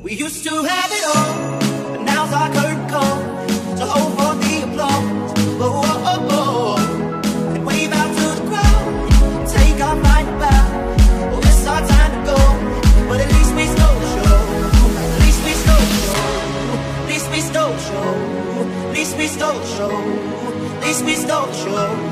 We used to have it all, but now's our curtain call to hold for the applause. Oh, oh, oh, oh. And wave out to the crowd, take our final bow. Oh, it's our time to go, but at least we stole the show. At least we stole the show. At least we stole the show. At least we stole the show. At least we stole the show.